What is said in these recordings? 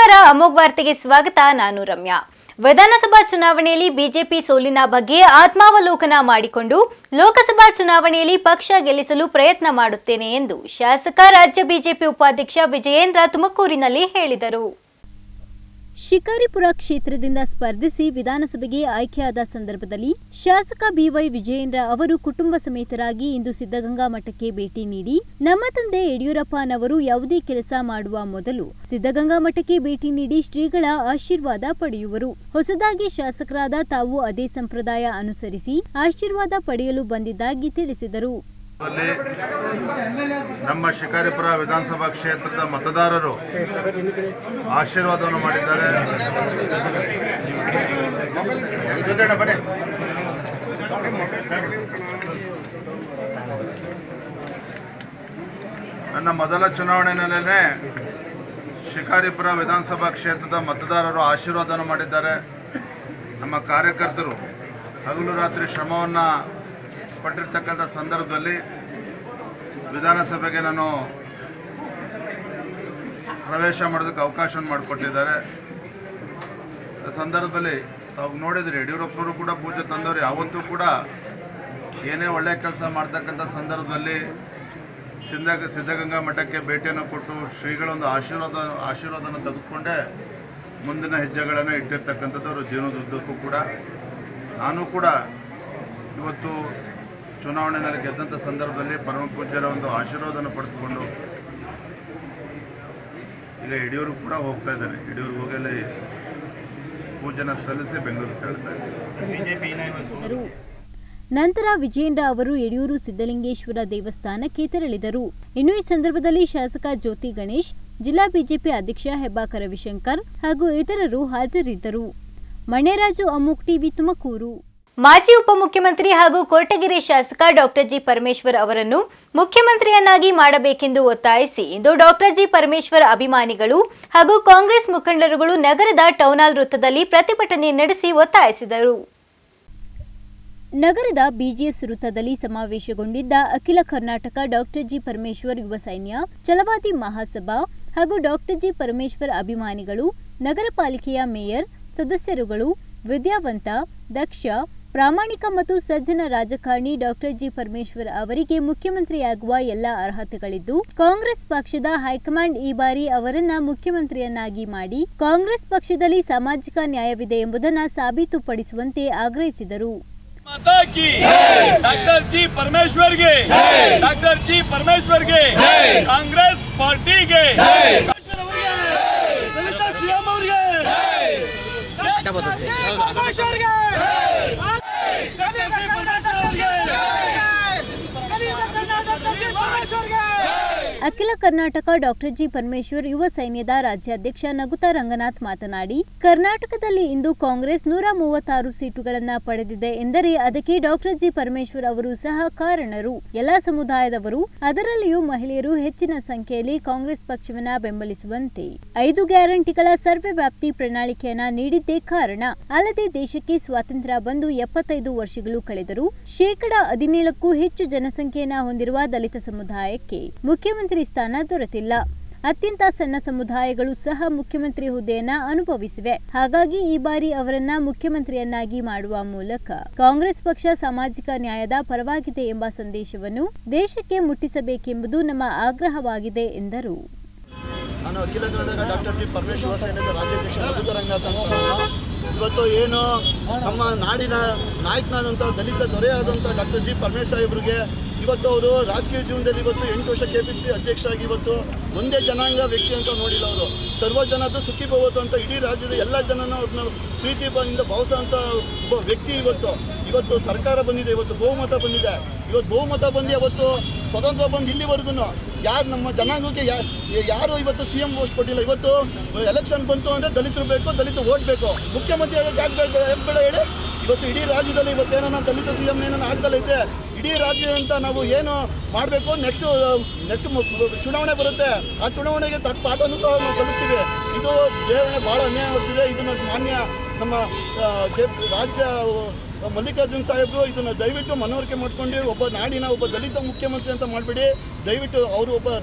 ನಮಸ್ಕಾರ ಅಮೋಘ್ ವಾರ್ತೆಗೆ ಸ್ವಾಗತ. ನಾನು ರಮ್ಯಾ. ವಿಧಾನಸಭಾ ಚುನಾವಣೆಯಲ್ಲಿ ಬಿಜೆಪಿ ಸೋಲಿನ ಬಗ್ಗೆ ಆತ್ಮಾವಲೋಕನ ಮಾಡಿಕೊಂಡು ಲೋಕಸಭಾ ಚುನಾವಣೆಯಲ್ಲಿ ಪಕ್ಷ ಗೆಲ್ಲಿಸಲು ಪ್ರಯತ್ನ ಮಾಡುತ್ತೇನೆ ಎಂದು ಶಾಸಕ ರಾಜ್ಯ ಬಿಜೆಪಿ ಉಪಾಧ್ಯಕ್ಷ ವಿಜಯೇಂದ್ರ ತುಮಕೂರಿನಲ್ಲಿ ಹೇಳಿದರು. ಶಿಕಾರಿಪುರ ಕ್ಷೇತ್ರದಿಂದ ಸ್ಪರ್ಧಿಸಿ ವಿಧಾನಸಭೆಗೆ ಆಯ್ಕೆಯಾದ ಸಂದರ್ಭದಲ್ಲಿ ಶಾಸಕ ಬಿವೈ ವಿಜಯೇಂದ್ರ ಅವರು ಕುಟುಂಬ ಸಮೇತರಾಗಿ ಇಂದು ಸಿದ್ದಗಂಗಾ ಮಠಕ್ಕೆ ಭೇಟಿ ನೀಡಿ ನಮ್ಮ ತಂದೆ ಯಡಿಯೂರಪ್ಪನವರು ಯಾವುದೇ ಕೆಲಸ ಮಾಡುವ ಮೊದಲು ಸಿದ್ದಗಂಗಾ ಮಠಕ್ಕೆ ಭೇಟಿ ನೀಡಿ ಶ್ರೀಗಳ ಆಶೀರ್ವಾದ ಪಡೆಯುವರು. ಹೊಸದಾಗಿ ಶಾಸಕರಾದ ತಾವು ಅದೇ ಸಂಪ್ರದಾಯ ಅನುಸರಿಸಿ ಆಶೀರ್ವಾದ ಪಡೆಯಲು ಬಂದಿದ್ದಾಗಿ ತಿಳಿಸಿದರು. ನಮ್ಮ ಶಿಕಾರಿಪುರ ವಿಧಾನಸಭಾ ಕ್ಷೇತ್ರದ ಮತದಾರರು ಆಶೀರ್ವಾದವನ್ನು ಮಾಡಿದ್ದಾರೆ. ನನ್ನ ಮೊದಲ ಚುನಾವಣೆಯಲ್ಲೇ ಶಿಕಾರಿಪುರ ವಿಧಾನಸಭಾ ಕ್ಷೇತ್ರದ ಮತದಾರರು ಆಶೀರ್ವಾದವನ್ನು ಮಾಡಿದ್ದಾರೆ. ನಮ್ಮ ಕಾರ್ಯಕರ್ತರು ಹಗಲು ರಾತ್ರಿ ಶ್ರಮವನ್ನು ಪಟ್ಟಿರ್ತಕ್ಕಂಥ ಸಂದರ್ಭದಲ್ಲಿ ವಿಧಾನಸಭೆಗೆ ನಾನು ಪ್ರವೇಶ ಮಾಡೋದಕ್ಕೆ ಅವಕಾಶವನ್ನು ಮಾಡಿಕೊಟ್ಟಿದ್ದಾರೆ. ಸಂದರ್ಭದಲ್ಲಿ ತಾವು ನೋಡಿದ್ರಿ, ಯಡಿಯೂರಪ್ಪನವರು ಕೂಡ ಪೂಜೆ ತಂದವರು ಯಾವತ್ತೂ ಕೂಡ ಏನೇ ಒಳ್ಳೆಯ ಕೆಲಸ ಮಾಡ್ತಕ್ಕಂಥ ಸಂದರ್ಭದಲ್ಲಿ ಸಿದ್ಧಗಂಗಾ ಮಠಕ್ಕೆ ಭೇಟಿಯನ್ನು ಕೊಟ್ಟು ಶ್ರೀಗಳೊಂದು ಆಶೀರ್ವಾದವನ್ನು ತೆಗೆದುಕೊಂಡೇ ಮುಂದಿನ ಹೆಜ್ಜೆಗಳನ್ನು ಇಟ್ಟಿರ್ತಕ್ಕಂಥದ್ದು ಜೀವನದುದ್ದಕ್ಕೂ ಕೂಡ. ನಾನು ಕೂಡ ಇವತ್ತು ಚುನಾವಣೆಯಲ್ಲಿ ಗೆದ್ದಂಥ ಸಂದರ್ಭದಲ್ಲಿ ಪರಮ ಪೂಜ್ಯರ ಒಂದು ಆಶೀರ್ವಾದವನ್ನು ಪಡೆದುಕೊಂಡು ಈಗ ಯಡಿಯೂರು ಕೂಡ ಹೋಗ್ತಾ ಇದ್ದಾರೆ. ಯಡಿಯೂರಿಗೆ ಹೋಗಲಿ ಪೂಜೆನ ಸಲ್ಲಿಸಿ ಬೆಂಗಳೂರಿಗೆ ತೆರಳ್ತಾ ಇದ್ದಾರೆ. ನಂತರ ವಿಜಯೇಂದ್ರ ಅವರು ಯಡಿಯೂರು ಸಿದ್ದಲಿಂಗೇಶ್ವರ ದೇವಸ್ಥಾನಕ್ಕೆ ತೆರಳಿದರು. ಇನ್ನು ಈ ಸಂದರ್ಭದಲ್ಲಿ ಶಾಸಕ ಜ್ಯೋತಿ ಗಣೇಶ್, ಜಿಲ್ಲಾ ಬಿಜೆಪಿ ಅಧ್ಯಕ್ಷ ಹೆಬ್ಬಾಕ ರವಿಶಂಕರ್ ಹಾಗೂ ಇತರರು ಹಾಜರಿದ್ದರು. ಮಣ್ಣೇರಾಜು, ಅಮೋಘ್ ಟಿವಿ, ತುಮಕೂರು. ಮಾಜಿ ಉಪಮುಖ್ಯಮಂತ್ರಿ ಹಾಗೂ ಕೊರಟಗೆರೆ ಶಾಸಕ ಡಾಕ್ಟರ್ ಜಿ ಪರಮೇಶ್ವರ್ ಅವರನ್ನು ಮುಖ್ಯಮಂತ್ರಿಯನ್ನಾಗಿ ಮಾಡಬೇಕೆಂದು ಒತ್ತಾಯಿಸಿ ಇಂದು ಡಾಕ್ಟರ್ ಜಿ ಪರಮೇಶ್ವರ್ ಅಭಿಮಾನಿಗಳು ಹಾಗೂ ಕಾಂಗ್ರೆಸ್ ಮುಖಂಡರುಗಳು ನಗರದ ಟೌನ್ ಹಾಲ್ ವೃತ್ತದಲ್ಲಿ ಪ್ರತಿಭಟನೆ ನಡೆಸಿ ಒತ್ತಾಯಿಸಿದರು. ನಗರದ ಬಿಜಿಎಸ್ ವೃತ್ತದಲ್ಲಿ ಸಮಾವೇಶಗೊಂಡಿದ್ದ ಅಖಿಲ ಕರ್ನಾಟಕ ಡಾಕ್ಟರ್ ಜಿ ಪರಮೇಶ್ವರ್ ಯುವ ಸೈನ್ಯ ಛಲವಾದಿ ಮಹಾಸಭಾ ಹಾಗೂ ಡಾಕ್ಟರ್ ಜಿ ಪರಮೇಶ್ವರ್ ಅಭಿಮಾನಿಗಳು ನಗರ ಪಾಲಿಕೆಯ ಮೇಯರ್, ಸದಸ್ಯರುಗಳು, ವಿದ್ಯಾವಂತ, ದಕ್ಷ, ಪ್ರಾಮಾಣಿಕ ಮತ್ತು ಸಜ್ಜನ ರಾಜಕಾರಣಿ ಡಾಕ್ಟರ್ ಜಿ ಪರಮೇಶ್ವರ್ ಅವರಿಗೆ ಮುಖ್ಯಮಂತ್ರಿಯಾಗುವ ಎಲ್ಲ ಅರ್ಹತೆಗಳಿದ್ದು ಕಾಂಗ್ರೆಸ್ ಪಕ್ಷದ ಹೈಕಮಾಂಡ್ ಈ ಬಾರಿ ಅವರನ್ನ ಮುಖ್ಯಮಂತ್ರಿಯನ್ನಾಗಿ ಮಾಡಿ ಕಾಂಗ್ರೆಸ್ ಪಕ್ಷದಲ್ಲಿ ಸಾಮಾಜಿಕ ನ್ಯಾಯವಿದೆ ಎಂಬುದನ್ನು ಸಾಬೀತುಪಡಿಸುವಂತೆ ಆಗ್ರಹಿಸಿದರು. ಡಾಕ್ಟರ್ ಜಿ ಪರಮೇಶ್ವರ್ಗೆ, ಡಾಕ್ಟರ್ ಜಿ ಪರಮೇಶ್ವರ್ಗೆ, ಕಾಂಗ್ರೆಸ್ ಪಾರ್ಟಿಗೆ, ಅಖಿಲ ಕರ್ನಾಟಕ ಡಾಕ್ಟರ್ ಜಿ ಪರಮೇಶ್ವರ್ ಯುವ ಸೈನ್ಯದ ರಾಜ್ಯಾಧ್ಯಕ್ಷ ನಗುತಾ ರಂಗನಾಥ್ ಮಾತನಾಡಿ, ಕರ್ನಾಟಕದಲ್ಲಿ ಇಂದು ಕಾಂಗ್ರೆಸ್ 136 ಸೀಟುಗಳನ್ನು ಪಡೆದಿದೆ ಎಂದರೆ ಅದಕ್ಕೆ ಡಾಕ್ಟರ್ ಜಿ ಪರಮೇಶ್ವರ್ ಅವರು ಸಹ ಕಾರಣರು. ಎಲ್ಲಾ ಸಮುದಾಯದವರು, ಅದರಲ್ಲಿಯೂ ಮಹಿಳೆಯರು ಹೆಚ್ಚಿನ ಸಂಖ್ಯೆಯಲ್ಲಿ ಕಾಂಗ್ರೆಸ್ ಪಕ್ಷವನ್ನ ಬೆಂಬಲಿಸುವಂತೆ 5 ಗ್ಯಾರಂಟಿಗಳ ಸರ್ವೆ ವ್ಯಾಪ್ತಿ ಪ್ರಣಾಳಿಕೆಯನ್ನ ನೀಡಿದ್ದೇ ಕಾರಣ. ಅಲ್ಲದೆ ದೇಶಕ್ಕೆ ಸ್ವಾತಂತ್ರ್ಯ ಬಂದು 75 ವರ್ಷಗಳು ಕಳೆದರೂ 17%ಕ್ಕೂ ಹೆಚ್ಚು ಜನಸಂಖ್ಯೆಯನ್ನ ಹೊಂದಿರುವ ದಲಿತ ಸಮುದಾಯಕ್ಕೆ ಮುಖ್ಯಮಂತ್ರಿ ಸ್ಥಾನ ದೊರೆತಿಲ್ಲ. ಅತ್ಯಂತ ಸಣ್ಣ ಸಮುದಾಯಗಳು ಸಹ ಮುಖ್ಯಮಂತ್ರಿ ಹುದ್ದೆಯನ್ನ ಅನುಭವಿಸಿವೆ. ಹಾಗಾಗಿ ಈ ಬಾರಿ ಅವರನ್ನ ಮುಖ್ಯಮಂತ್ರಿಯನ್ನಾಗಿ ಮಾಡುವ ಮೂಲಕ ಕಾಂಗ್ರೆಸ್ ಪಕ್ಷ ಸಾಮಾಜಿಕ ನ್ಯಾಯದ ಪರವಾಗಿದೆ ಎಂಬ ಸಂದೇಶವನ್ನು ದೇಶಕ್ಕೆ ಮುಟ್ಟಿಸಬೇಕೆಂಬುದು ನಮ್ಮ ಆಗ್ರಹವಾಗಿದೆ ಎಂದರು. ನಾನು ಅಖಿಲ ಕರ್ನಾಟಕ ಡಾಕ್ಟರ್ ಜಿ ಪರಮೇಶ್ವರ ಸೈನ್ಯದ ರಾಜ್ಯಾಧ್ಯಕ್ಷ ನಗುತಾ ರಂಗನಾಥ್ ಅಂತ. ಇವತ್ತು ಏನು ನಮ್ಮ ನಾಡಿನ ನಾಯಕನಾದಂಥ ದಲಿತ ದೊರೆಯಾದಂಥ ಡಾಕ್ಟರ್ ಜಿ ಪರಮೇಶ್ವರ್ ಸಾಹೇಬ್ರಿಗೆ ಇವತ್ತು ಅವರು ರಾಜಕೀಯ ಜೀವನದಲ್ಲಿ ಇವತ್ತು 8 ವರ್ಷ KPCC ಅಧ್ಯಕ್ಷರಾಗಿ ಇವತ್ತು ಒಂದೇ ಜನಾಂಗ ವ್ಯಕ್ತಿ ಅಂತ ನೋಡಿಲ್ಲ. ಅವರು ಸರ್ವ ಜನದ ಸುಖಿ ಭವತ್ತು ಅಂತ ಇಡೀ ರಾಜ್ಯದ ಎಲ್ಲ ಜನನ ಅವ್ರನ್ನ ಪ್ರೀತಿಯಿಂದ ಭಾವಿಸೋಂಥ ಒಬ್ಬ ವ್ಯಕ್ತಿ. ಇವತ್ತು ಸರ್ಕಾರ ಬಂದಿದೆ, ಇವತ್ತು ಬಹುಮತ ಬಂದಿದೆ. ಇವತ್ತು ಬಹುಮತ ಬಂದು ಅವತ್ತು ಸ್ವತಂತ್ರ ಬಂದು ಇಲ್ಲಿವರೆಗೂ ಯಾರು ನಮ್ಮ ಜನಾಂಗಕ್ಕೆ ಯಾರು ಇವತ್ತು CM ಪೋಸ್ಟ್ ಕೊಟ್ಟಿಲ್ಲ. ಇವತ್ತು ಎಲೆಕ್ಷನ್ ಬಂತು ಅಂದರೆ ದಲಿತರು ಬೇಕು, ದಲಿತ ಓಟ್ ಬೇಕು. ಮುಖ್ಯಮಂತ್ರಿ ಆಗೋಕ್ಕೆ ಯಾಕೆ ಬೇಡ ಹೇಳಿ? ಇವತ್ತು ಇಡೀ ರಾಜ್ಯದಲ್ಲಿ ಇವತ್ತೇನೋ ದಲಿತ CM ಏನೋ ಆಗ್ದಲ್ಲೈತೆ. ಇಡೀ ರಾಜ್ಯ ಅಂತ ನಾವು ಏನು ಮಾಡಬೇಕು, ನೆಕ್ಸ್ಟ್ ಚುನಾವಣೆ ಬರುತ್ತೆ, ಆ ಚುನಾವಣೆಗೆ ತಕ್ಕ ಪಾಠವನ್ನು ಸಹ ನಾವು ಕಲಿಸ್ತೀವಿ. ಇದು ದೇವರಿಗೆ ಭಾಳ ಅನ್ಯಾಯ ಆಗ್ತಿದೆ. ಇದನ್ನು ಮಾನ್ಯ ನಮ್ಮ ರಾಜ್ಯ ಮಲ್ಲಿಕಾರ್ಜುನ್ ಸಾಹೇಬರು ಇದನ್ನು ದಯವಿಟ್ಟು ಮನವರಿಕೆ ಮಾಡ್ಕೊಂಡು ಒಬ್ಬ ನಾಡಿನ ಒಬ್ಬ ದಲಿತ ಮುಖ್ಯಮಂತ್ರಿ ಅಂತ ಮಾಡಬೇಡಿ. ದಯವಿಟ್ಟು ಅವರು ಒಬ್ಬ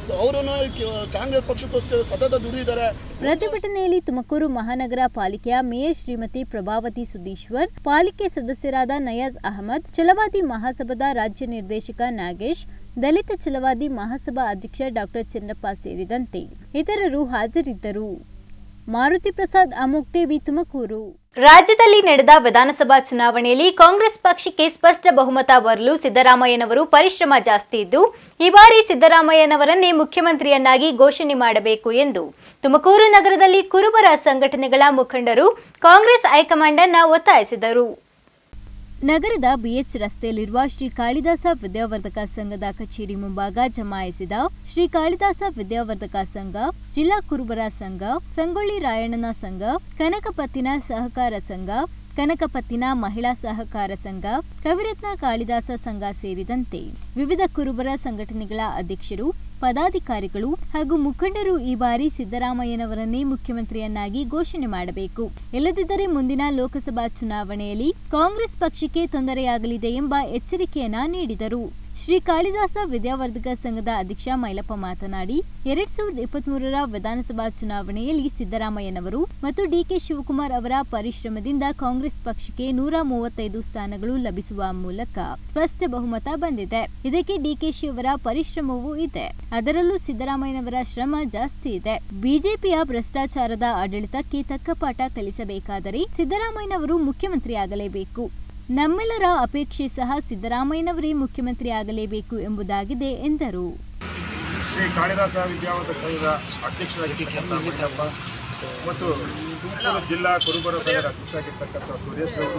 ಅವರು ಕಾಂಗ್ರೆಸ್ ಪಕ್ಷಕ್ಕೋಸ್ಕರ ಸತತ ದುಡಿದಿದ್ದಾರೆ. ಪ್ರತಿಭಟನೆಯಲ್ಲಿ ತುಮಕೂರು ಮಹಾನಗರ ಪಾಲಿಕೆಯ ಮೇಯರ್ ಶ್ರೀಮತಿ ಪ್ರಭಾವತಿ ಸುಧೀಶ್ವರ್, ಪಾಲಿಕೆ ಸದಸ್ಯರಾದ ನಯಾಜ್ ಅಹಮದ್, ಛಲವಾದಿ ಮಹಾಸಭಾದ ರಾಜ್ಯ ನಿರ್ದೇಶಕ ನಾಗೇಶ್, ದಲಿತ ಛಲವಾದಿ ಮಹಾಸಭಾ ಅಧ್ಯಕ್ಷ ಡಾಕ್ಟರ್ ಚಂದ್ರಪ್ಪ ಸೇರಿದಂತೆ ಇತರರು ಹಾಜರಿದ್ದರು. ಮಾರುತಿ ಪ್ರಸಾದ್, ಅಮೋಕ್ ಟಿವಿ, ತುಮಕೂರು. ರಾಜ್ಯದಲ್ಲಿ ನಡೆದ ವಿಧಾನಸಭಾ ಚುನಾವಣೆಯಲ್ಲಿ ಕಾಂಗ್ರೆಸ್ ಪಕ್ಷಕ್ಕೆ ಸ್ಪಷ್ಟ ಬಹುಮತ ಬರಲು ಸಿದ್ದರಾಮಯ್ಯನವರು ಪರಿಶ್ರಮ ಜಾಸ್ತಿ ಇದ್ದು, ಈ ಬಾರಿ ಸಿದ್ದರಾಮಯ್ಯನವರನ್ನೇ ಮುಖ್ಯಮಂತ್ರಿಯನ್ನಾಗಿ ಘೋಷಣೆ ಮಾಡಬೇಕು ಎಂದು ತುಮಕೂರು ನಗರದಲ್ಲಿ ಕುರುಬರ ಸಂಘಟನೆಗಳ ಮುಖಂಡರು ಕಾಂಗ್ರೆಸ್ ಹೈಕಮಾಂಡ್ ಅನ್ನು ಒತ್ತಾಯಿಸಿದರು. ನಗರದ ಬಿಎಚ್ ರಸ್ತೆಯಲ್ಲಿರುವ ಶ್ರೀ ಕಾಳಿದಾಸ ವಿದ್ಯಾವರ್ಧಕ ಸಂಘದ ಕಚೇರಿ ಮುಂಭಾಗ ಜಮಾಯಿಸಿದ ಶ್ರೀ ಕಾಳಿದಾಸ ವಿದ್ಯಾವರ್ಧಕ ಸಂಘ, ಜಿಲ್ಲಾ ಕುರುಬರ ಸಂಘ, ಸಂಗೊಳ್ಳಿ ರಾಯಣ್ಣನ ಸಂಘ, ಕನಕಪತ್ತಿನ ಸಹಕಾರ ಸಂಘ, ಕನಕಪತ್ತಿನ ಮಹಿಳಾ ಸಹಕಾರ ಸಂಘ, ಕವಿರತ್ನ ಕಾಳಿದಾಸ ಸಂಘ ಸೇರಿದಂತೆ ವಿವಿಧ ಕುರುಬರ ಸಂಘಟನೆಗಳ ಅಧ್ಯಕ್ಷರು, ಪದಾಧಿಕಾರಿಗಳು ಹಾಗೂ ಮುಖಂಡರು ಈ ಬಾರಿ ಸಿದ್ದರಾಮಯ್ಯನವರನ್ನೇ ಮುಖ್ಯಮಂತ್ರಿಯನ್ನಾಗಿ ಘೋಷಣೆ ಮಾಡಬೇಕು, ಇಲ್ಲದಿದ್ದರೆ ಮುಂದಿನ ಲೋಕಸಭಾ ಚುನಾವಣೆಯಲ್ಲಿ ಕಾಂಗ್ರೆಸ್ ಪಕ್ಷಕ್ಕೆ ತೊಂದರೆಯಾಗಲಿದೆ ಎಂಬ ಎಚ್ಚರಿಕೆಯನ್ನ ನೀಡಿದರು. ಶ್ರೀ ಕಾಳಿದಾಸ ವಿದ್ಯಾವರ್ಧಕ ಸಂಘದ ಅಧ್ಯಕ್ಷ ಮೈಲಪ್ಪ ಮಾತನಾಡಿ, 2023ರ ವಿಧಾನಸಭಾ ಚುನಾವಣೆಯಲ್ಲಿ ಸಿದ್ದರಾಮಯ್ಯನವರು ಮತ್ತು ಡಿಕೆ ಶಿವಕುಮಾರ್ ಅವರ ಪರಿಶ್ರಮದಿಂದ ಕಾಂಗ್ರೆಸ್ ಪಕ್ಷಕ್ಕೆ 135 ಸ್ಥಾನಗಳು ಲಭಿಸುವ ಮೂಲಕ ಸ್ಪಷ್ಟ ಬಹುಮತ ಬಂದಿದೆ. ಇದಕ್ಕೆ ಡಿಕೆಶಿ ಅವರ ಪರಿಶ್ರಮವೂ ಇದೆ, ಅದರಲ್ಲೂ ಸಿದ್ದರಾಮಯ್ಯನವರ ಶ್ರಮ ಜಾಸ್ತಿ ಇದೆ. ಬಿಜೆಪಿಯ ಭ್ರಷ್ಟಾಚಾರದ ಆಡಳಿತಕ್ಕೆ ತಕ್ಕ ಪಾಠ ಕಲಿಸಬೇಕಾದರೆ ಸಿದ್ದರಾಮಯ್ಯನವರು ಮುಖ್ಯಮಂತ್ರಿಯಾಗಲೇಬೇಕು. ನಮ್ಮೆಲ್ಲರ ಅಪೇಕ್ಷೆ ಸಹ ಸಿದ್ದರಾಮಯ್ಯನವರೇ ಮುಖ್ಯಮಂತ್ರಿ ಆಗಲೇಬೇಕು ಎಂಬುದಾಗಿದೆ ಎಂದರು. ಶ್ರೀ ಕಾಳಿದಾಸ ವಿದ್ಯಾವರ್ಧಕ ಸಂಘದ ಅಧ್ಯಕ್ಷರಾಗಿರ್ತಕ್ಕಂಥ ಮೈಲಪ್ಪ ಮತ್ತು ತುಮಕೂರು ಜಿಲ್ಲಾ ಕುರುಬರ ಸಂಘದ ಅಧ್ಯಕ್ಷರಾಗಿರ್ತಕ್ಕಂಥ ಸುರೇಶ್ ಅವರು,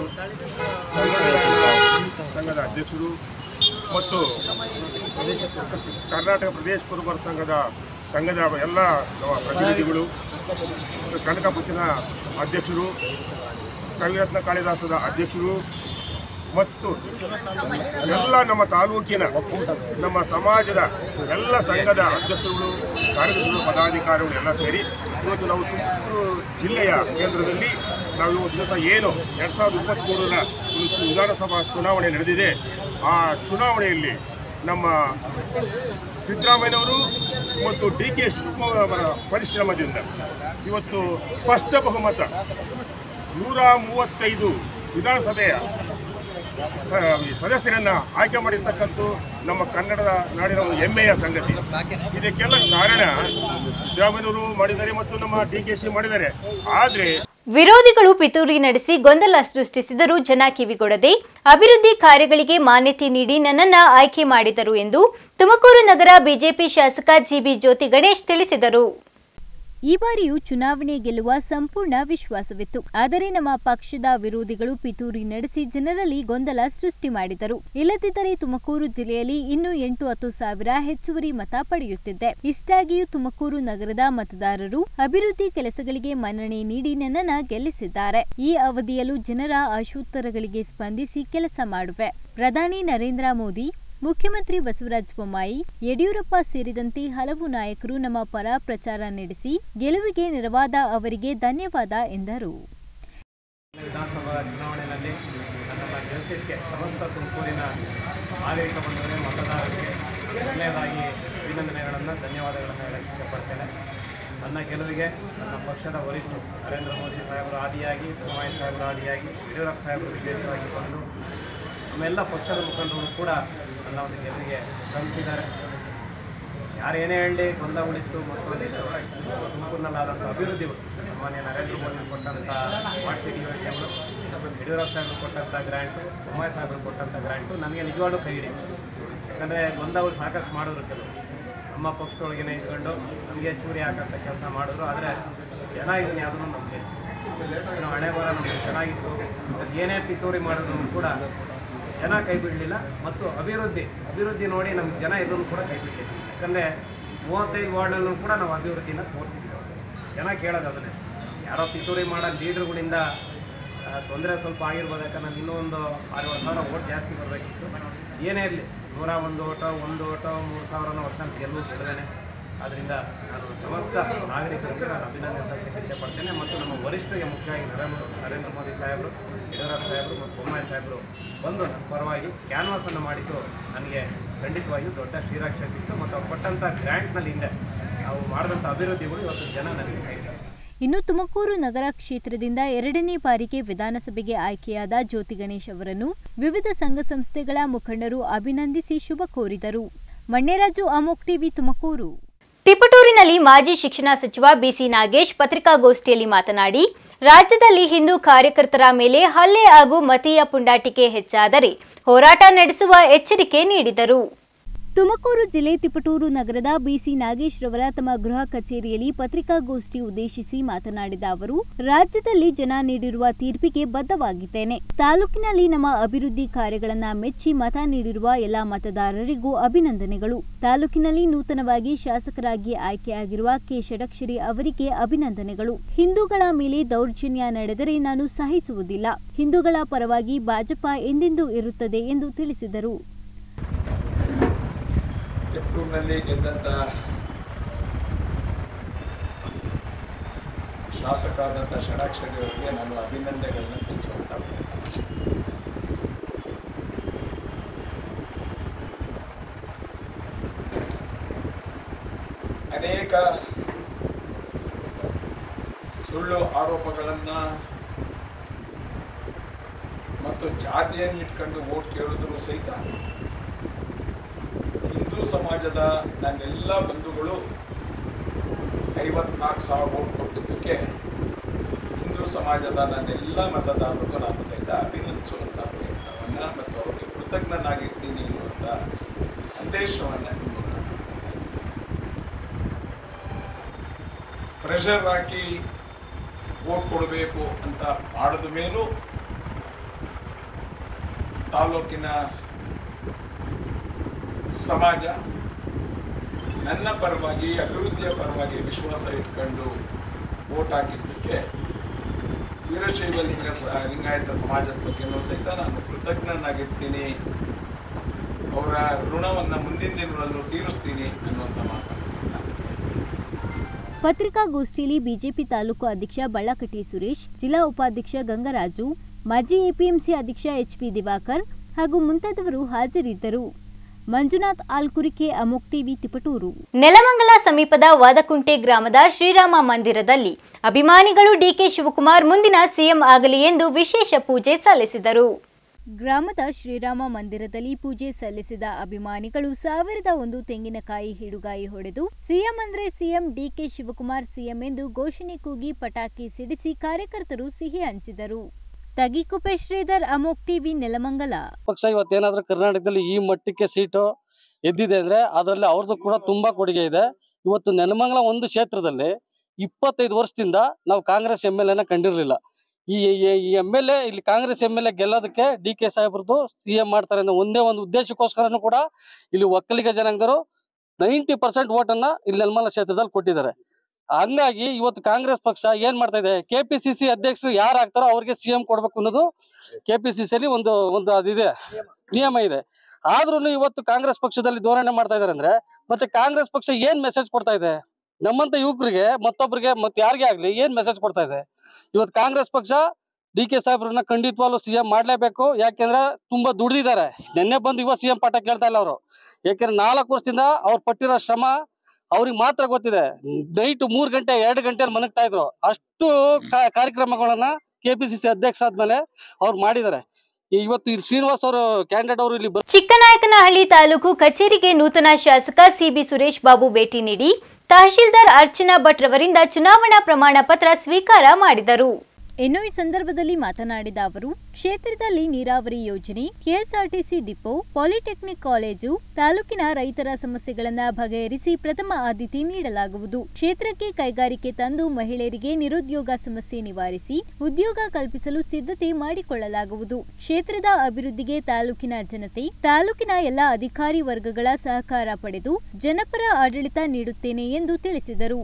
ಸಂಘದ ಅಧ್ಯಕ್ಷರು ಮತ್ತು ಕರ್ನಾಟಕ ಪ್ರದೇಶ ಕುರುಬರ ಸಂಘದ ಎಲ್ಲ ಪ್ರತಿನಿಧಿಗಳು, ಕನಕಪುತ್ತಿನ ಅಧ್ಯಕ್ಷರು, ಕವಿರತ್ನ ಕಾಳಿದಾಸದ ಅಧ್ಯಕ್ಷರು ಮತ್ತು ಎಲ್ಲ ನಮ್ಮ ತಾಲೂಕಿನ ನಮ್ಮ ಸಮಾಜದ ಎಲ್ಲ ಸಂಘದ ಅಧ್ಯಕ್ಷರುಗಳು, ಕಾರ್ಯದರ್ಶಿಗಳು, ಪದಾಧಿಕಾರಿಗಳು ಎಲ್ಲ ಸೇರಿ ಇವತ್ತು ನಾವು ತುಮಕೂರು ಜಿಲ್ಲೆಯ ಕೇಂದ್ರದಲ್ಲಿ ನಾವು ಇವತ್ತು ದಿವಸ ಏನು 2023ರ ವಿಧಾನಸಭಾ ಚುನಾವಣೆ ನಡೆದಿದೆ, ಆ ಚುನಾವಣೆಯಲ್ಲಿ ನಮ್ಮ ಸಿದ್ದರಾಮಯ್ಯನವರು ಮತ್ತು ಡಿಕೆ ಶಿವಕುಮಾರ್ ಅವರ ಪರಿಶ್ರಮದಿಂದ ಇವತ್ತು ಸ್ಪಷ್ಟ ಬಹುಮತ 135 ವಿಧಾನಸಭೆಯ ಸದಸ್ಯರನ್ನು ಆಯ್ಕೆ ಮಾಡಿರ್ತಕ್ಕಂಥ ನಮ್ಮ ಕನ್ನಡದ ನಾಡಿನ ಒಂದು ಹೆಮ್ಮೆಯ ಸಂಗತಿ. ಇದಕ್ಕೆಲ್ಲ ಕಾರಣ ಸಿದ್ದರಾಮಯ್ಯನವರು ಮಾಡಿದ್ದಾರೆ ಮತ್ತು ನಮ್ಮ ಡಿಕೆಶಿ ಮಾಡಿದ್ದಾರೆ. ಆದರೆ ವಿರೋಧಿಗಳು ಪಿತೂರಿ ನಡೆಸಿ ಗೊಂದಲ ಸೃಷ್ಟಿಸಿದರೂ ಜನ ಕಿವಿಗೊಡದೆ ಅಭಿವೃದ್ಧಿ ಕಾರ್ಯಗಳಿಗೆ ಮಾನ್ಯತೆ ನೀಡಿ ನನ್ನನ್ನು ಆಯ್ಕೆ ಮಾಡಿದರು ಎಂದು ತುಮಕೂರು ನಗರ ಬಿಜೆಪಿ ಶಾಸಕ ಜಿಬಿ ಜ್ಯೋತಿ ಗಣೇಶ್ ತಿಳಿಸಿದರು. ಈ ಬಾರಿಯೂ ಚುನಾವಣೆ ಗೆಲ್ಲುವ ಸಂಪೂರ್ಣ ವಿಶ್ವಾಸವಿತ್ತು. ಆದರೆ ನಮ್ಮ ಪಕ್ಷದ ವಿರೋಧಿಗಳು ಪಿತೂರಿ ನಡೆಸಿ ಜನರಲ್ಲಿ ಗೊಂದಲ ಸೃಷ್ಟಿ ಮಾಡಿದರು. ಇಲ್ಲದಿದ್ದರೆ ತುಮಕೂರು ಜಿಲ್ಲೆಯಲ್ಲಿ ಇನ್ನೂ 8-10 ಸಾವಿರ ಹೆಚ್ಚುವರಿ ಮತ ಪಡೆಯುತ್ತಿದ್ದೆ. ಇಷ್ಟಾಗಿಯೂ ತುಮಕೂರು ನಗರದ ಮತದಾರರು ಅಭಿವೃದ್ಧಿ ಕೆಲಸಗಳಿಗೆ ಮನ್ನಣೆ ನೀಡಿ ನನ್ನನ್ನು ಗೆಲ್ಲಿಸಿದ್ದಾರೆ. ಈ ಅವಧಿಯಲ್ಲೂ ಜನರ ಆಶೋತ್ತರಗಳಿಗೆ ಸ್ಪಂದಿಸಿ ಕೆಲಸ ಮಾಡುವೆ. ಪ್ರಧಾನಿ ನರೇಂದ್ರ ಮೋದಿ, ಮುಖ್ಯಮಂತ್ರಿ ಬಸವರಾಜ ಬೊಮ್ಮಾಯಿ, ಯಡಿಯೂರಪ್ಪ ಸೇರಿದಂತೆ ಹಲವು ನಾಯಕರು ನಮ್ಮ ಪರ ಪ್ರಚಾರ ನಡೆಸಿ ಗೆಲುವಿಗೆ ನೆರವಾದ ಅವರಿಗೆ ಧನ್ಯವಾದ ಎಂದರು. ವಿಧಾನಸಭಾ ಚುನಾವಣೆಯಲ್ಲಿ ನನ್ನನ್ನು ಗೆಲ್ಲಿಸಿದ್ದಕ್ಕೆ ಸಮಸ್ತ ತುಮಕೂರಿನ ಆಡಳಿತ ಬಂಧುಗಳೇ, ಮತದಾರರಿಗೆ ಮೊದಲನೇದಾಗಿ ಅಭಿನಂದನೆಗಳನ್ನು, ಧನ್ಯವಾದಗಳನ್ನು ಹೇಳಕ್ಕೆ ಇಷ್ಟಪಡ್ತೇನೆ. ನನ್ನ ಗೆಲುವಿಗೆ ನನ್ನ ಪಕ್ಷದ ವರಿಷ್ಠರು ನರೇಂದ್ರ ಮೋದಿ ಸಾಹೇಬರು ಆದಿಯಾಗಿ, ಬೊಮ್ಮಾಯಿ ಸಾಹೇಬರು ಆದಿಯಾಗಿ, ಯಡಿಯೂರಪ್ಪ ಸಾಹೇಬರು ವಿಶೇಷವಾಗಿ ಬಂದು ನಮ್ಮೆಲ್ಲ ಪಕ್ಷದ ಮುಖಂಡರು ಕೂಡ ನನ್ನ ಒಂದು ಗೆಲುವಿಗೆ ಶ್ರಮಿಸಿದ್ದಾರೆ. ಯಾರೇನೇ ಹೇಳಿ ಗೊಂದಲ ಉಳಿತು ಮತ್ತು ತುಮಕೂರಿನಲ್ಲಾದಂಥ ಅಭಿವೃದ್ಧಿಗಳು, ಸಾಮಾನ್ಯ ನರೇಂದ್ರ ಮೋದಿ ಕೊಟ್ಟಂಥ ಸ್ಮಾರ್ಟ್ ಸಿಟಿ ಯೋಜನೆಗಳು, ಯಡಿಯೂರಪ್ಪ ಸಾಹೇಬರು ಕೊಟ್ಟಂಥ ಗ್ರ್ಯಾಂಟು, ಬೊಮ್ಮಾಯಿ ಸಾಹೇಬರು ಕೊಟ್ಟಂಥ ಗ್ರ್ಯಾಂಟು ನನಗೆ ನಿಜವಾಗ್ಲೂ ಕೈ ಹಿಡಿತು. ಯಾಕಂದರೆ ಗೊಂದಲ ಸಾಕಷ್ಟು ಮಾಡಿದ್ರು ಕೆಲವು ನಮ್ಮ ಪಕ್ಷದೊಳಗೇನೆ ಇಟ್ಕೊಂಡು ನಮಗೆ ಚೂರಿ ಹಾಕೋಂಥ ಕೆಲಸ ಮಾಡಿದ್ರು. ಆದರೆ ಜನ ಇದನ್ನು ಯಾವುದನ್ನು ನಮಗೆ ನಾವು ಹಣೆ ಬರ ನಮಗೆ ಚೆನ್ನಾಗಿತ್ತು. ಏನೇ ಪಿತೂರಿ ಮಾಡಿದ್ರು ಕೂಡ ಜನ ಕೈ ಬಿಡಲಿಲ್ಲ ಮತ್ತು ಅಭಿವೃದ್ಧಿ ನೋಡಿ ನಮ್ಗೆ ಜನ ಇದನ್ನು ಕೂಡ ಕೈ ಬಿಡಲಿಲ್ಲ. ಯಾಕಂದರೆ 35 ವಾರ್ಡಲ್ಲೂ ಕೂಡ ನಾವು ಅಭಿವೃದ್ಧಿನ ತೋರಿಸಿದ್ದೀವಿ. ಜನ ಕೇಳೋದು ಅದನ್ನೇ. ಯಾರೋ ಪಿತೂರಿ ಮಾಡೋ ಲೀಡ್ರುಗಳಿಂದ ತೊಂದರೆ ಸ್ವಲ್ಪ ಆಗಿರ್ಬೋದು. ಯಾಕಂದ್ರೆ ಇನ್ನೂ ಒಂದು 6-7 ಸಾವಿರ ಓಟ್ ಜಾಸ್ತಿ ಬರಬೇಕಿತ್ತು. ಏನೇ ಇರಲಿ, 101 ಓಟೋ 3,000 ಒಟ್ಟಿನಲ್ಲಿ ಗೆಲ್ಲೂ ಗೆಲ್ಲುವೇನೆ. ಆದ್ದರಿಂದ ನಾನು ಸಮಸ್ತ ನಾಗರಿಕರಿಗೆ ನಾನು ಅಭಿನಂದನೆ ಸಲ್ಲಿಸಕ್ಕೆ ಇಷ್ಟಪಡ್ತೇನೆ. ಮತ್ತು ನಮ್ಮ ವರಿಷ್ಠರಿಗೆ ಮುಖ್ಯವಾಗಿ ನರೇಂದ್ರ ಮೋದಿ ಸಾಹೇಬರು, ಯಡಿಯೂರಪ್ಪ ಸಾಹೇಬರು ಮತ್ತು ಬೊಮ್ಮಾಯಿ ಸಾಹೇಬರು ಬಂದು ನನ್ನ ಪರವಾಗಿ ಕ್ಯಾನ್ವಾಸನ್ನು ಮಾಡಿದ್ದು ನನಗೆ ಖಂಡಿತವಾಗಿಯೂ ದೊಡ್ಡ ಶ್ರೀರಕ್ಷೆ ಸಿಕ್ತು ಮತ್ತು ಅವ್ರು ಕೊಟ್ಟಂಥ ಗ್ರ್ಯಾಂಟ್ನಲ್ಲಿ ಹಿಂದೆ ನಾವು ಮಾಡಿದಂಥ ಅಭಿವೃದ್ಧಿಗಳು ಇವತ್ತು ಜನ ನನಗೆ ಕೈ ಹಿಡಿದಿದೆ. ಇನ್ನು ತುಮಕೂರು ನಗರ ಕ್ಷೇತ್ರದಿಂದ 2ನೇ ಬಾರಿಗೆ ವಿಧಾನಸಭೆಗೆ ಆಯ್ಕೆಯಾದ ಜ್ಯೋತಿ ಗಣೇಶ್ ಅವರನ್ನು ವಿವಿಧ ಸಂಘ ಸಂಸ್ಥೆಗಳ ಮುಖಂಡರು ಅಭಿನಂದಿಸಿ ಶುಭ ಕೋರಿದರು. ಮಣ್ಣೇರಾಜು, ಅಮೋಕ್ ಟಿವಿ, ತುಮಕೂರು. ತಿಪಟೂರಿನಲ್ಲಿ ಮಾಜಿ ಶಿಕ್ಷಣ ಸಚಿವ ಬಿಸಿ ನಾಗೇಶ್ ಪತ್ರಿಕಾಗೋಷ್ಠಿಯಲ್ಲಿ ಮಾತನಾಡಿ, ರಾಜ್ಯದಲ್ಲಿ ಹಿಂದೂ ಕಾರ್ಯಕರ್ತರ ಮೇಲೆ ಹಲ್ಲೆ ಹಾಗೂ ಮತೀಯ ಪುಂಡಾಟಿಕೆ ಹೆಚ್ಚಾದರೆ ಹೋರಾಟ ನಡೆಸುವ ಎಚ್ಚರಿಕೆ ನೀಡಿದರು. ತುಮಕೂರು ಜಿಲ್ಲೆ ತಿಪಟೂರು ನಗರದ ಬಿಸಿ ನಾಗೇಶ್ ರವರ ತಮ್ಮ ಗೃಹ ಕಚೇರಿಯಲ್ಲಿ ಪತ್ರಿಕಾಗೋಷ್ಠಿ ಉದ್ದೇಶಿಸಿ ಮಾತನಾಡಿದ ಅವರು, ರಾಜ್ಯದಲ್ಲಿ ಜನ ನೀಡಿರುವ ತೀರ್ಪಿಗೆ ಬದ್ಧವಾಗಿದ್ದೇನೆ. ತಾಲೂಕಿನಲ್ಲಿ ನಮ್ಮ ಅಭಿವೃದ್ಧಿ ಕಾರ್ಯಗಳನ್ನ ಮೆಚ್ಚಿ ಮತ ನೀಡಿರುವ ಎಲ್ಲಾ ಮತದಾರರಿಗೂ ಅಭಿನಂದನೆಗಳು. ತಾಲೂಕಿನಲ್ಲಿ ನೂತನವಾಗಿ ಶಾಸಕರಾಗಿ ಆಯ್ಕೆಯಾಗಿರುವ ಕೆ ಷಡಕ್ಷರಿ ಅವರಿಗೆ ಅಭಿನಂದನೆಗಳು. ಹಿಂದೂಗಳ ಮೇಲೆ ದೌರ್ಜನ್ಯ ನಡೆದರೆ ನಾನು ಸಹಿಸುವುದಿಲ್ಲ. ಹಿಂದೂಗಳ ಪರವಾಗಿ ಭಾಜಪ ಎಂದೆಂದೂ ಇರುತ್ತದೆ ಎಂದು ತಿಳಿಸಿದರು. ತಿಪಟೂರಿನಲ್ಲಿ ಗೆದ್ದಂಥ ಶಾಸಕರಾದಂಥ ಷಡಾಕ್ಷರಿ ಅವರಿಗೆ ನಾನು ಅಭಿನಂದನೆಗಳನ್ನು ತಿಳಿಸುವಂತ ಅನೇಕ ಸುಳ್ಳು ಆರೋಪಗಳನ್ನು ಮತ್ತು ಜಾತಿಯನ್ನು ಇಟ್ಕೊಂಡು ವೋಟ್ ಕೇಳಿದ್ರು ಸಹಿತ ಹಿಂದೂ ಸಮಾಜದ ನನ್ನೆಲ್ಲ ಬಂಧುಗಳು 54,000 ವೋಟ್ ಕೊಟ್ಟಿದ್ದಕ್ಕೆ ಹಿಂದೂ ಸಮಾಜದ ನನ್ನೆಲ್ಲ ಮತದಾರರಿಗೂ ನಾನು ಸಹಿತ ಅಭಿನಂದಿಸುವಂಥ ಪ್ರಯತ್ನವನ್ನು ಮತ್ತು ಅವರಿಗೆ ಕೃತಜ್ಞನಾಗಿರ್ತೀನಿ ಎನ್ನುವಂಥ ಸಂದೇಶವನ್ನು ಪ್ರೆಷರ್ ಹಾಕಿ ವೋಟ್ ಕೊಡಬೇಕು ಅಂತ ಮಾಡಿದ ಮೇಲೂ ತಾಲೂಕಿನ ಸಮಾಜ ನನ್ನ ಪರವಾಗಿ ಅಭಿವೃದ್ಧಿಯ ಪರವಾಗಿ ವಿಶ್ವಾಸ ಇಟ್ಕೊಂಡು ವೋಟ್ ಹಾಕಿದ್ದಕ್ಕೆ ವೀರಶೈವ ಲಿಂಗಾಯತ ಸಮಾಜದ ಬಗ್ಗೆನೂ ಸಹಿತ ನಾನು ಕೃತಜ್ಞನಾಗಿರ್ತೀನಿ. ಅವರ ಋಣವನ್ನು ಮುಂದಿನ ದಿನಗಳಲ್ಲೂ ತೀರಿಸ್ತೀನಿ ಅನ್ನುವಂಥ ಮಾತನ್ನು ಪತ್ರಿಕಾಗೋಷ್ಠಿಯಲ್ಲಿ ಬಿಜೆಪಿ ತಾಲೂಕು ಅಧ್ಯಕ್ಷ ಬಳ್ಳಕಟ್ಟಿ ಸುರೇಶ್, ಜಿಲ್ಲಾ ಉಪಾಧ್ಯಕ್ಷ ಗಂಗರಾಜು, ಮಾಜಿ ಎಪಿಎಂಸಿ ಅಧ್ಯಕ್ಷ ಎಚ್ಪಿ ದಿವಾಕರ್ ಹಾಗೂ ಮುಂತಾದವರು ಹಾಜರಿದ್ದರು. ಮಂಜುನಾಥ್ ಆಲ್ಕುರಿಕೆ, ಅಮೋಕ್ ಟಿವಿ, ತಿಪಟೂರು. ನೆಲಮಂಗಲ ಸಮೀಪದ ವಾದಕುಂಟೆ ಗ್ರಾಮದ ಶ್ರೀರಾಮ ಮಂದಿರದಲ್ಲಿ ಅಭಿಮಾನಿಗಳು ಡಿಕೆ ಶಿವಕುಮಾರ್ ಮುಂದಿನ ಸಿಎಂ ಆಗಲಿ ಎಂದು ವಿಶೇಷ ಪೂಜೆ ಸಲ್ಲಿಸಿದರು. ಗ್ರಾಮದ ಶ್ರೀರಾಮ ಮಂದಿರದಲ್ಲಿ ಪೂಜೆ ಸಲ್ಲಿಸಿದ ಅಭಿಮಾನಿಗಳು 1001 ತೆಂಗಿನಕಾಯಿ ಹಿಡುಗಾಯಿ ಹೊಡೆದು ಸಿಎಂ ಅಂದ್ರೆ ಸಿಎಂ, ಡಿಕೆ ಶಿವಕುಮಾರ್ ಸಿಎಂ ಎಂದು ಘೋಷಣೆ ಕೂಗಿ ಪಟಾಕಿ ಸಿಡಿಸಿ ಕಾರ್ಯಕರ್ತರು ಸಿಹಿ ಹಂಚಿದರು. ತಗಿಕುಪೆ ಶ್ರೀಧರ್, ಅಮೋಕ್ ಟಿವಿ, ನೆಲಮಂಗಲ. ಪಕ್ಷ ಇವತ್ತೇನಾದ್ರೂ ಕರ್ನಾಟಕದಲ್ಲಿ ಈ ಮಟ್ಟಕ್ಕೆ ಸೀಟು ಎದ್ದಿದೆ ಅಂದ್ರೆ ಅದರಲ್ಲಿ ಅವ್ರದ್ದು ಕೂಡ ತುಂಬಾ ಕೊಡುಗೆ ಇದೆ. ಇವತ್ತು ನೆಲಮಂಗಲ ಒಂದು ಕ್ಷೇತ್ರದಲ್ಲಿ 25 ವರ್ಷದಿಂದ ನಾವು ಕಾಂಗ್ರೆಸ್ MLA ಕಂಡಿರಲಿಲ್ಲ. ಈ MLA ಇಲ್ಲಿ ಕಾಂಗ್ರೆಸ್ MLA ಗೆಲ್ಲೋದಕ್ಕೆ ಡಿಕೆ ಸಾಹೇಬ್ರದ್ದು ಸಿಎಂ ಮಾಡ್ತಾರೆ ಅನ್ನೋ ಒಂದೇ ಒಂದು ಉದ್ದೇಶಕ್ಕೋಸ್ಕರನೂ ಕೂಡ ಇಲ್ಲಿ ಒಕ್ಕಲಿಗ ಜನಾಂಗರು 90% ಓಟನ್ನ ಇಲ್ಲಿ ನೆಲಮಂಗಲ ಕ್ಷೇತ್ರದಲ್ಲಿ ಕೊಟ್ಟಿದ್ದಾರೆ. ಹಂಗಾಗಿ ಇವತ್ತು ಕಾಂಗ್ರೆಸ್ ಪಕ್ಷ ಏನ್ ಮಾಡ್ತಾ ಇದೆ, KPCC ಅಧ್ಯಕ್ಷರು ಯಾರು ಆಗ್ತಾರೋ ಅವ್ರಿಗೆ ಸಿಎಂ ಕೊಡ್ಬೇಕು ಅನ್ನೋದು KPCC ಅಲ್ಲಿ ಒಂದು ಅದಿದೆ, ನಿಯಮ ಇದೆ. ಆದ್ರೂ ಇವತ್ತು ಕಾಂಗ್ರೆಸ್ ಪಕ್ಷದಲ್ಲಿ ಧೋರಣೆ ಮಾಡ್ತಾ ಇದಾರೆ ಅಂದ್ರೆ ಮತ್ತೆ ಕಾಂಗ್ರೆಸ್ ಪಕ್ಷ ಏನ್ ಮೆಸೇಜ್ ಕೊಡ್ತಾ ಇದೆ ನಮ್ಮಂತ ಯುವಕರಿಗೆ, ಮತ್ತೊಬ್ಬರಿಗೆ, ಮತ್ತೆ ಯಾರಿಗೆ ಆಗ್ಲಿ ಏನ್ ಮೆಸೇಜ್ ಕೊಡ್ತಾ ಇದೆ? ಇವತ್ತು ಕಾಂಗ್ರೆಸ್ ಪಕ್ಷ ಡಿಕೆ ಸಾಹೇಬ್ರನ್ನ ಖಂಡಿತವಾಗ್ಲೂ ಸಿಎಂ ಮಾಡ್ಲೇಬೇಕು. ಯಾಕೆಂದ್ರೆ ತುಂಬಾ ದುಡ್ದಿದ್ದಾರೆ. ನಿನ್ನೆ ಬಂದು ಇವತ್ತು ಸಿಎಂ ಪಾಠ ಕೇಳ್ತಾ ಇಲ್ಲ ಅವರು. ಯಾಕೆಂದ್ರೆ 4 ವರ್ಷದಿಂದ ಅವ್ರು ಪಟ್ಟಿರೋ ಶ್ರಮ ಅವ್ರಿಗೆ ಮಾತ್ರ ಗೊತ್ತಿದೆ. ನೈಟ್ 3 ಗಂಟೆ 2 ಗಂಟೆಯಲ್ಲಿ ಮಲಗ್ತಾ ಇದ್ರು. ಅಷ್ಟು ಕಾರ್ಯಕ್ರಮಗಳನ್ನ KPCC ಅಧ್ಯಕ್ಷ ಆದ್ಮೇಲೆ ಅವ್ರು ಮಾಡಿದ್ದಾರೆ. ಇವತ್ತು ಶ್ರೀನಿವಾಸ್ ಅವರು ಕ್ಯಾಂಡಿಡೇಟ್ ಅವರು ಇಲ್ಲಿ ಚಿಕ್ಕನಾಯಕನಹಳ್ಳಿ ತಾಲೂಕು ಕಚೇರಿಗೆ ನೂತನ ಶಾಸಕ CB ಸುರೇಶ್ ಬಾಬು ಭೇಟಿ ನೀಡಿ ತಹಶೀಲ್ದಾರ್ ಅರ್ಚನಾ ಭಟ್ ರವರಿಂದ ಚುನಾವಣಾ ಪ್ರಮಾಣ ಪತ್ರ ಸ್ವೀಕಾರ ಮಾಡಿದರು. ಇನ್ನು ಈ ಸಂದರ್ಭದಲ್ಲಿ ಮಾತನಾಡಿದ ಅವರು, ಕ್ಷೇತ್ರದಲ್ಲಿ ನೀರಾವರಿ ಯೋಜನೆ, KSRTC ಡಿಪೋ, ಪಾಲಿಟೆಕ್ನಿಕ್ ಕಾಲೇಜು, ತಾಲೂಕಿನ ರೈತರ ಸಮಸ್ಯೆಗಳನ್ನು ಬಗೆಹರಿಸಿ ಪ್ರಥಮ ಆದ್ಯತೆ ನೀಡಲಾಗುವುದು. ಕ್ಷೇತ್ರಕ್ಕೆ ಕೈಗಾರಿಕೆ ತಂದು ಮಹಿಳೆಯರಿಗೆ ನಿರುದ್ಯೋಗ ಸಮಸ್ಯೆ ನಿವಾರಿಸಿ ಉದ್ಯೋಗ ಕಲ್ಪಿಸಲು ಸಿದ್ಧತೆ ಮಾಡಿಕೊಳ್ಳಲಾಗುವುದು. ಕ್ಷೇತ್ರದ ಅಭಿವೃದ್ಧಿಗೆ ತಾಲೂಕಿನ ಜನತೆ, ತಾಲೂಕಿನ ಎಲ್ಲ ಅಧಿಕಾರಿ ವರ್ಗಗಳ ಸಹಕಾರ ಪಡೆದು ಜನಪರ ಆಡಳಿತ ನೀಡುತ್ತೇನೆ ಎಂದು ತಿಳಿಸಿದರು.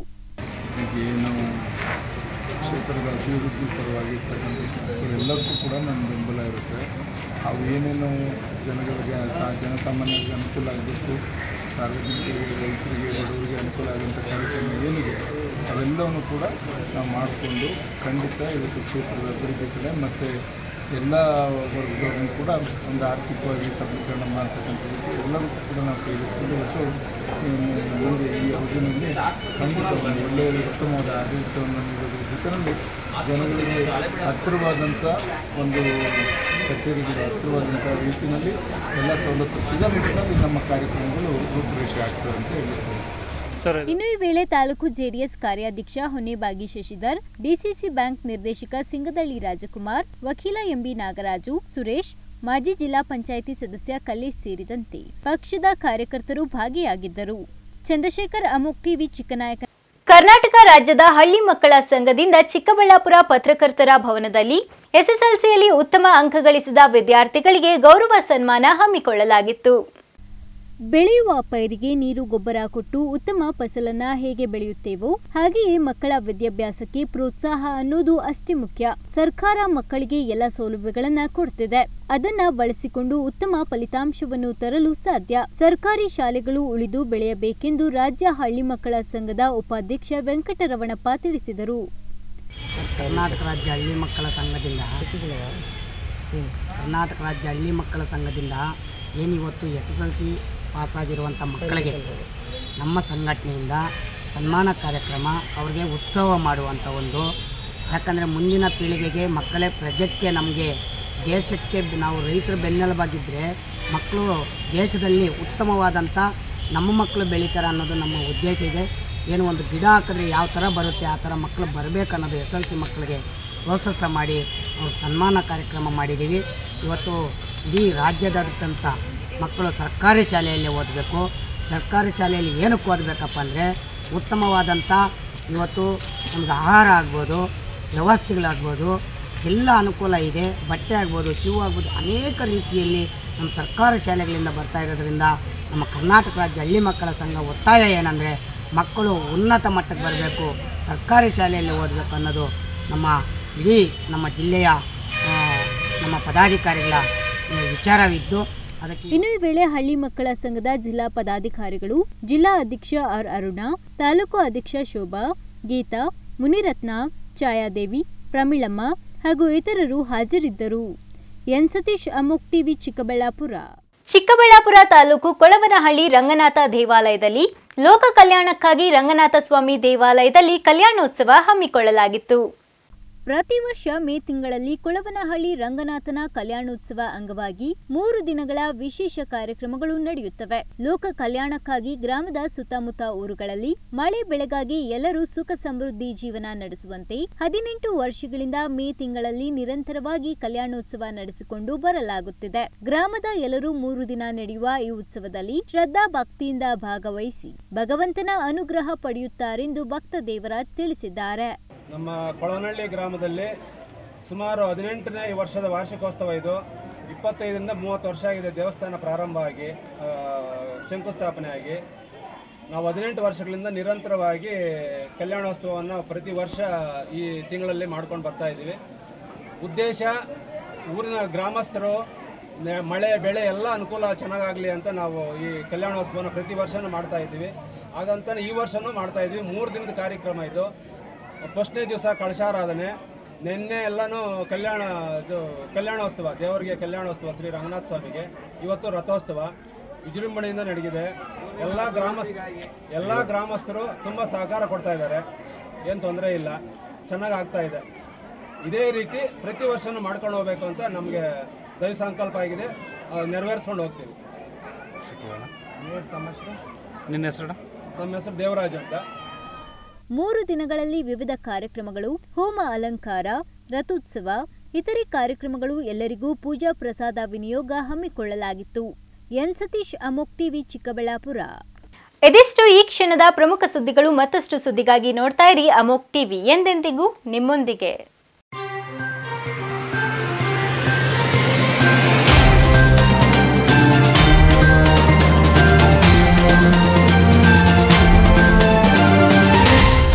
ಕ್ಷೇತ್ರದ ಅಭಿವೃದ್ಧಿ ಪರವಾಗಿ ಇರ್ತಕ್ಕಂಥ ಕೆಲಸಗಳೆಲ್ಲದಕ್ಕೂ ಕೂಡ ನನ್ನ ಬೆಂಬಲ ಇರುತ್ತೆ. ಅವು ಏನೇನು ಜನಗಳಿಗೆ ಜನಸಾಮಾನ್ಯರಿಗೆ ಅನುಕೂಲ ಆಗಬೇಕು, ಸಾರ್ವಜನಿಕರಿಗೆ, ರೈತರಿಗೆ, ಬಡವರಿಗೆ ಅನುಕೂಲ ಆಗುವಂಥ ಕಾರ್ಯಕ್ರಮ ಏನಿದೆ ಅವೆಲ್ಲವನ್ನೂ ಕೂಡ ನಾವು ಮಾಡಿಕೊಂಡು ಖಂಡಿತ ಇವತ್ತು ಕ್ಷೇತ್ರದ ಅಭಿವೃದ್ಧಿ ಕಡೆ ಮತ್ತು ಎಲ್ಲ ವರ್ಗದವ್ರನ್ನು ಕೂಡ ಒಂದು ಆರ್ಥಿಕವಾಗಿ ಸಬಲೀಕರಣ ಮಾಡ್ತಕ್ಕಂಥದ್ದು ಎಲ್ಲರೂ ಕೂಡ ನಾವು ಕೈಗೆತ್ತಿಕೊಂಡು ಮುಂದೆ ಈ ಅವಧಿಯಲ್ಲಿ ಖಂಡಿತ ಒಂದು ಒಳ್ಳೆಯ ಉತ್ತಮವಾದ ಆಡಳಿತವನ್ನು ನೀಡೋದ್ರ ಜೊತೆಯಲ್ಲಿ ಜನಗಳಿಗೆ ಹತ್ತಿರವಾದಂಥ ಒಂದು ಕಚೇರಿಗಳು ಹತ್ತಿರವಾದಂಥ ರೀತಿಯಲ್ಲಿ ಎಲ್ಲ ಸವಲತ್ತು ಸಿಗೋ ನಿಟ್ಟಿನಲ್ಲಿ ನಮ್ಮ ಕಾರ್ಯಕ್ರಮಗಳು ರೂಪುರೇಷೆ ಆಗ್ತವೆ ಅಂತ ಹೇಳಿ. ಇನ್ನು ಈ ವೇಳೆ ತಾಲೂಕು ಜೆಡಿಎಸ್ ಕಾರ್ಯಾಧ್ಯಕ್ಷ ಹೊನ್ನೇಬಾಗಿ ಶಶಿಧರ್, ಡಿಸಿಸಿ ಬ್ಯಾಂಕ್ ನಿರ್ದೇಶಕ ಸಿಂಗದಳ್ಳಿ ರಾಜಕುಮಾರ್, ವಕೀಲ ಎಂಬಿ ನಾಗರಾಜು, ಸುರೇಶ್, ಮಾಜಿ ಜಿಲ್ಲಾ ಪಂಚಾಯಿತಿ ಸದಸ್ಯ ಕಲ್ಲೇಶ್ ಸೇರಿದಂತೆ ಪಕ್ಷದ ಕಾರ್ಯಕರ್ತರು ಭಾಗಿಯಾಗಿದ್ದರು. ಚಂದ್ರಶೇಖರ್, ಅಮೋಕ್ ಟಿವಿ, ಚಿಕ್ಕನಾಯಕ. ಕರ್ನಾಟಕ ರಾಜ್ಯದ ಹಳ್ಳಿ ಮಕ್ಕಳ ಸಂಘದಿಂದ ಚಿಕ್ಕಬಳ್ಳಾಪುರ ಪತ್ರಕರ್ತರ ಭವನದಲ್ಲಿ ಎಸ್ಎಸ್ಎಲ್ಸಿಯಲ್ಲಿ ಉತ್ತಮ ಅಂಕ ಗಳಿಸಿದ ವಿದ್ಯಾರ್ಥಿಗಳಿಗೆ ಗೌರವ ಸನ್ಮಾನ ಹಮ್ಮಿಕೊಳ್ಳಲಾಗಿತ್ತು. ಬೆಳೆಯುವ ಪೈರಿಗೆ ನೀರು ಗೊಬ್ಬರ ಕೊಟ್ಟು ಉತ್ತಮ ಫಸಲನ್ನ ಹೇಗೆ ಬೆಳೆಯುತ್ತೇವೋ ಹಾಗೆಯೇ ಮಕ್ಕಳ ವಿದ್ಯಾಭ್ಯಾಸಕ್ಕೆ ಪ್ರೋತ್ಸಾಹ ಅನ್ನೋದು ಅಷ್ಟೇ ಮುಖ್ಯ. ಸರ್ಕಾರ ಮಕ್ಕಳಿಗೆ ಎಲ್ಲ ಸೌಲಭ್ಯಗಳನ್ನ ಕೊಡ್ತಿದೆ. ಅದನ್ನ ಬಳಸಿಕೊಂಡು ಉತ್ತಮ ಫಲಿತಾಂಶವನ್ನು ತರಲು ಸಾಧ್ಯ. ಸರ್ಕಾರಿ ಶಾಲೆಗಳು ಉಳಿದು ಬೆಳೆಯಬೇಕೆಂದು ರಾಜ್ಯ ಹಳ್ಳಿ ಮಕ್ಕಳ ಸಂಘದ ಉಪಾಧ್ಯಕ್ಷ ವೆಂಕಟರಮಣಪ್ಪ ತಿಳಿಸಿದರು. ಕರ್ನಾಟಕ ರಾಜ್ಯ ಹಳ್ಳಿ ಮಕ್ಕಳ ಸಂಘದಿಂದ ಏನಿವತ್ತು SSLC ಪಾಸಾಗಿರುವಂಥ ಮಕ್ಕಳಿಗೆ ನಮ್ಮ ಸಂಘಟನೆಯಿಂದ ಸನ್ಮಾನ ಕಾರ್ಯಕ್ರಮ, ಅವ್ರಿಗೆ ಉತ್ಸವ ಮಾಡುವಂಥ ಒಂದು, ಯಾಕಂದರೆ ಮುಂದಿನ ಪೀಳಿಗೆಗೆ ಮಕ್ಕಳೇ ಪ್ರಜೆಕ್ಕೆ, ನಮಗೆ ದೇಶಕ್ಕೆ ನಾವು ರೈತರು ಬೆನ್ನೆಲುಬಾಗಿದ್ದರೆ ಮಕ್ಕಳು ದೇಶದಲ್ಲಿ ಉತ್ತಮವಾದಂಥ ನಮ್ಮ ಮಕ್ಕಳು ಬೆಳೀತಾರೆ ಅನ್ನೋದು ನಮ್ಮ ಉದ್ದೇಶ ಇದೆ. ಏನು ಒಂದು ಗಿಡ ಹಾಕಿದ್ರೆ ಯಾವ ಥರ ಬರುತ್ತೆ ಆ ಥರ ಮಕ್ಕಳು ಬರಬೇಕನ್ನೋದು SSLC ಮಕ್ಕಳಿಗೆ ಪ್ರೋತ್ಸಾಹ ಮಾಡಿ ಅವ್ರ ಸನ್ಮಾನ ಕಾರ್ಯಕ್ರಮ ಮಾಡಿದ್ದೀವಿ. ಇವತ್ತು ಇಡೀ ರಾಜ್ಯದಾದ್ಯಂತ ಮಕ್ಕಳು ಸರ್ಕಾರಿ ಶಾಲೆಯಲ್ಲಿ ಓದಬೇಕು. ಸರ್ಕಾರಿ ಶಾಲೆಯಲ್ಲಿ ಏನಕ್ಕೆ ಓದಬೇಕಪ್ಪ ಅಂದರೆ ಉತ್ತಮವಾದಂಥ ಇವತ್ತು ನಮ್ಗೆ ಆಹಾರ ಆಗ್ಬೋದು, ವ್ಯವಸ್ಥೆಗಳಾಗ್ಬೋದು, ಎಲ್ಲ ಅನುಕೂಲ ಇದೆ. ಬಟ್ಟೆ ಆಗ್ಬೋದು, ಶೂ ಆಗ್ಬೋದು, ಅನೇಕ ರೀತಿಯಲ್ಲಿ ನಮ್ಮ ಸರ್ಕಾರಿ ಶಾಲೆಗಳಿಂದ ಬರ್ತಾ ಇರೋದ್ರಿಂದ ನಮ್ಮ ಕರ್ನಾಟಕ ರಾಜ್ಯ ಹಳ್ಳಿ ಮಕ್ಕಳ ಸಂಘ ಒತ್ತಾಯ ಏನಂದರೆ ಮಕ್ಕಳು ಉನ್ನತ ಮಟ್ಟಕ್ಕೆ ಬರಬೇಕು, ಸರ್ಕಾರಿ ಶಾಲೆಯಲ್ಲಿ ಓದಬೇಕು ಅನ್ನೋದು ಇಡೀ ನಮ್ಮ ಜಿಲ್ಲೆಯ ನಮ್ಮ ಪದಾಧಿಕಾರಿಗಳ ವಿಚಾರವಿದ್ದು, ಇನ್ನು ಈ ವೇಳೆ ಹಳ್ಳಿ ಮಕ್ಕಳ ಸಂಘದ ಜಿಲ್ಲಾ ಪದಾಧಿಕಾರಿಗಳು, ಜಿಲ್ಲಾ ಅಧ್ಯಕ್ಷ ಆರ್ ಅರುಣಾ, ತಾಲೂಕು ಅಧ್ಯಕ್ಷ ಶೋಭಾ, ಗೀತಾ, ಮುನಿರತ್ನ, ಛಾಯಾದೇವಿ, ಪ್ರಮೀಳಮ್ಮ ಹಾಗೂ ಇತರರು ಹಾಜರಿದ್ದರು. N Satish, Amogh TV, Chikkaballapur. ಚಿಕ್ಕಬಳ್ಳಾಪುರ ತಾಲೂಕು ಕೊಳವನಹಳ್ಳಿ ರಂಗನಾಥ ದೇವಾಲಯದಲ್ಲಿ ಲೋಕ ಕಲ್ಯಾಣಕ್ಕಾಗಿ ರಂಗನಾಥ ಸ್ವಾಮಿ ದೇವಾಲಯದಲ್ಲಿ ಕಲ್ಯಾಣೋತ್ಸವ ಹಮ್ಮಿಕೊಳ್ಳಲಾಗಿತ್ತು. ಪ್ರತಿ ವರ್ಷ ಮೇ ತಿಂಗಳಲ್ಲಿ ಕೊಳವನಹಳ್ಳಿ ರಂಗನಾಥನ ಕಲ್ಯಾಣೋತ್ಸವ ಅಂಗವಾಗಿ 3 ದಿನಗಳ ವಿಶೇಷ ಕಾರ್ಯಕ್ರಮಗಳು ನಡೆಯುತ್ತವೆ. ಲೋಕ ಕಲ್ಯಾಣಕ್ಕಾಗಿ ಗ್ರಾಮದ ಸುತ್ತಮುತ್ತ ಊರುಗಳಲ್ಲಿ ಮಳೆ ಬೆಳೆಗಾಗಿ ಎಲ್ಲರೂ ಸುಖ ಸಮೃದ್ಧಿ ಜೀವನ ನಡೆಸುವಂತೆ 18 ವರ್ಷಗಳಿಂದ ಮೇ ತಿಂಗಳಲ್ಲಿ ನಿರಂತರವಾಗಿ ಕಲ್ಯಾಣೋತ್ಸವ ನಡೆಸಿಕೊಂಡು ಬರಲಾಗುತ್ತಿದೆ. ಗ್ರಾಮದ ಎಲ್ಲರೂ 3 ದಿನ ನಡೆಯುವ ಈ ಉತ್ಸವದಲ್ಲಿ ಶ್ರದ್ಧಾ ಭಕ್ತಿಯಿಂದ ಭಾಗವಹಿಸಿ ಭಗವಂತನ ಅನುಗ್ರಹ ಪಡೆಯುತ್ತಾರೆಂದು ಭಕ್ತ ದೇವರಾಜ್ ತಿಳಿಸಿದ್ದಾರೆ. ನಮ್ಮ ಕೊಳವನಹಳ್ಳಿ ಗ್ರಾಮದಲ್ಲಿ ಸುಮಾರು 18ನೇ ವರ್ಷದ ವಾರ್ಷಿಕೋತ್ಸವ ಇದು. 25ರಿಂದ 30 ವರ್ಷ ಆಗಿದೆ ದೇವಸ್ಥಾನ ಪ್ರಾರಂಭ ಆಗಿ, ಶಂಕುಸ್ಥಾಪನೆ ಆಗಿ. ನಾವು 18 ವರ್ಷಗಳಿಂದ ನಿರಂತರವಾಗಿ ಕಲ್ಯಾಣೋತ್ಸವವನ್ನು ಪ್ರತಿ ವರ್ಷ ಈ ತಿಂಗಳಲ್ಲಿ ಮಾಡ್ಕೊಂಡು ಬರ್ತಾ ಇದ್ದೀವಿ. ಉದ್ದೇಶ ಊರಿನ ಗ್ರಾಮಸ್ಥರು ಮಳೆ ಬೆಳೆ ಎಲ್ಲ ಅನುಕೂಲ ಚೆನ್ನಾಗಾಗಲಿ ಅಂತ ನಾವು ಈ ಕಲ್ಯಾಣೋತ್ಸವನ ಪ್ರತಿ ವರ್ಷವೂ ಮಾಡ್ತಾ ಇದ್ದೀವಿ. ಹಾಗಂತ ಈ ವರ್ಷವೂ ಮಾಡ್ತಾ ಇದ್ದೀವಿ. 3 ದಿನದ ಕಾರ್ಯಕ್ರಮ ಇದು. ಫಸ್ಟ್ನೇ ದಿವಸ ಕಳಶಾರಾಧನೆ, ನಿನ್ನೆ ಎಲ್ಲನೂ ಕಲ್ಯಾಣೋತ್ಸವ, ದೇವರಿಗೆ ಕಲ್ಯಾಣೋತ್ಸವ ಶ್ರೀ ರಂಗನಾಥ ಸ್ವಾಮಿಗೆ. ಇವತ್ತು ರಥೋತ್ಸವ ವಿಜೃಂಭಣೆಯಿಂದ ನಡೆದಿದೆ. ಎಲ್ಲ ಗ್ರಾಮಸ್ಥರು ತುಂಬ ಸಹಕಾರ ಕೊಡ್ತಾ ಇದ್ದಾರೆ, ಏನು ತೊಂದರೆ ಇಲ್ಲ, ಚೆನ್ನಾಗಿ ಆಗ್ತಾ ಇದೆ. ಇದೇ ರೀತಿ ಪ್ರತಿ ವರ್ಷವೂ ಮಾಡ್ಕೊಂಡು ಹೋಗಬೇಕು ಅಂತ ನಮಗೆ ದೈವ ಸಂಕಲ್ಪ ಆಗಿದೆ, ನೆರವೇರಿಸ್ಕೊಂಡು ಹೋಗ್ತೀವಿ. ನಿಮ್ಮ ಹೆಸರು? ನಮ್ಮ ಹೆಸರು ದೇವರಾಜ್ ಅಂತ. 3 ದಿನಗಳಲ್ಲಿ ವಿವಿಧ ಕಾರ್ಯಕ್ರಮಗಳು, ಹೋಮ ಅಲಂಕಾರ, ರಥೋತ್ಸವ, ಇತರೆ ಕಾರ್ಯಕ್ರಮಗಳು, ಎಲ್ಲರಿಗೂ ಪೂಜಾ ಪ್ರಸಾದ ವಿನಿಯೋಗ ಹಮ್ಮಿಕೊಳ್ಳಲಾಗಿತ್ತು. N Satish, Amogh TV, Chikkaballapur. ಇದಿಷ್ಟು ಈ ಕ್ಷಣದ ಪ್ರಮುಖ ಸುದ್ದಿಗಳು. ಮತ್ತಷ್ಟು ಸುದ್ದಿಗಾಗಿ ನೋಡ್ತಾ ಇರಿ ಅಮೋಕ್ ಟಿವಿ, ಎಂದೆಂದಿಗೂ ನಿಮ್ಮೊಂದಿಗೆ.